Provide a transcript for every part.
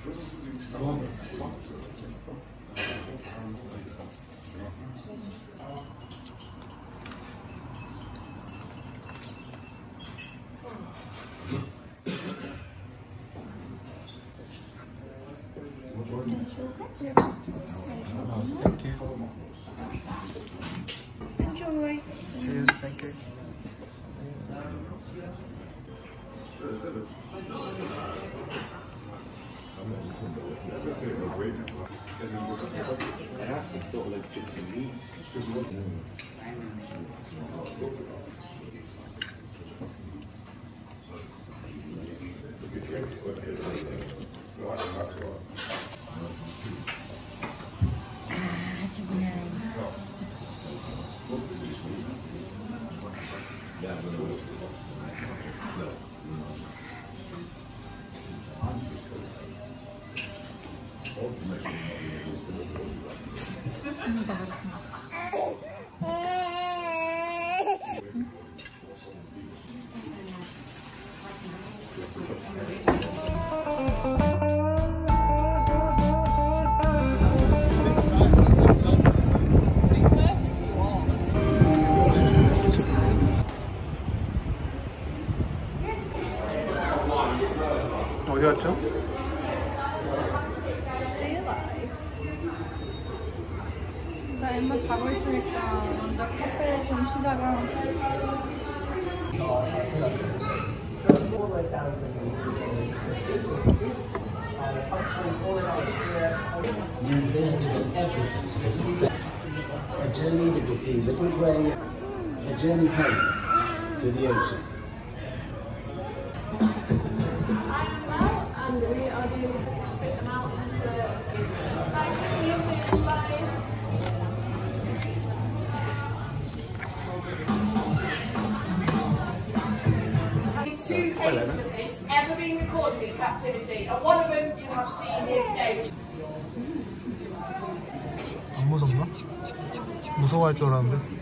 Thank you. Enjoy. Cheers, thank you. 어디 갔죠? 나 엠마 자고 있으니까 먼저 카페에 좀 쉬다가 A journey to see liquid rain, a journey home to the ocean. Two cases of this ever been recorded in captivity, and one of them you have seen here today. 안 무섭나? 무서워할 줄 알았는데.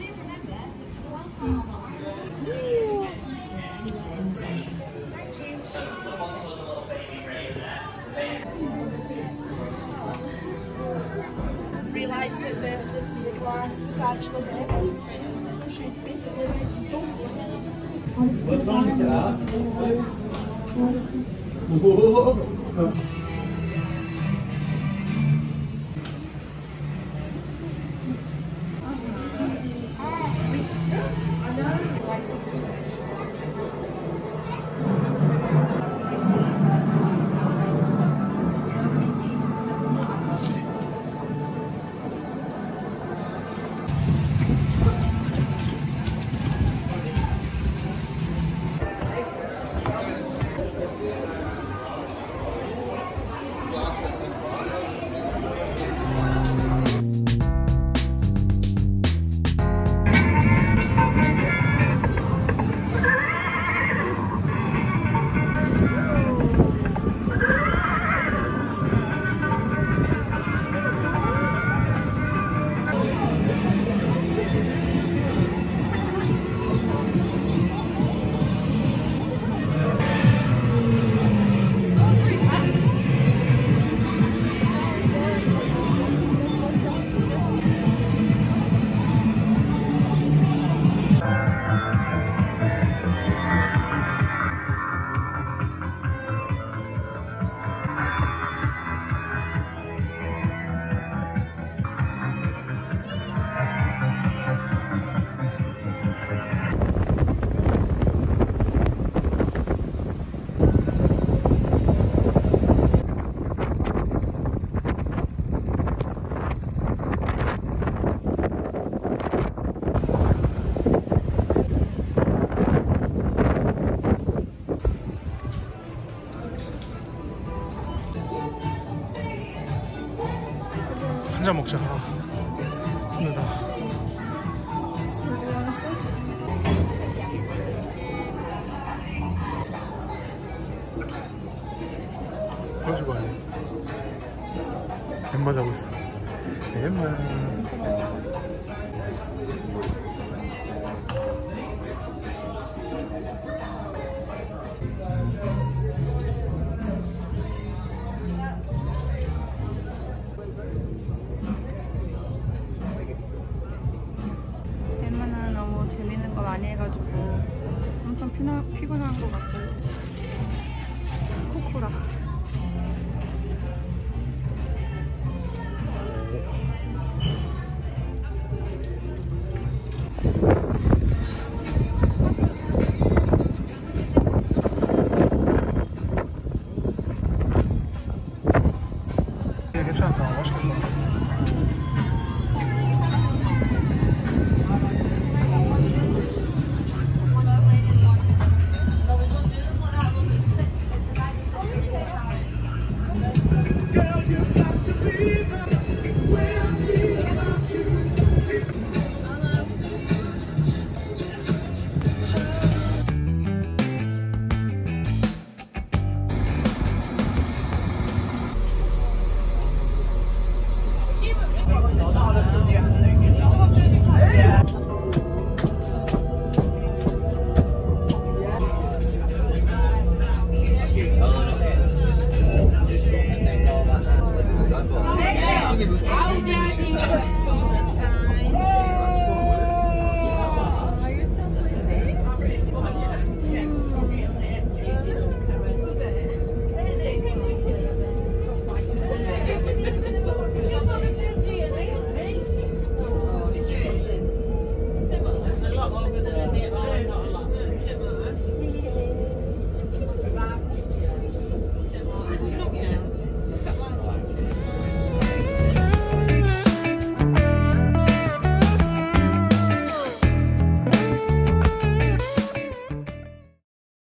realised that the glass was actually there. She basically 한잔 먹자. 힘들다. 가지고 와야 돼. 엠마 자고 있어. 엠마. 피곤한 것 같아요. 코코라. 괜찮다.